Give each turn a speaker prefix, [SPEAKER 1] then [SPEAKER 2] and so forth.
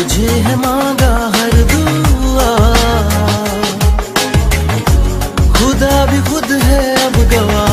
[SPEAKER 1] तुझे है मांगा हर दुआ, खुदा भी खुद है अब गवाह।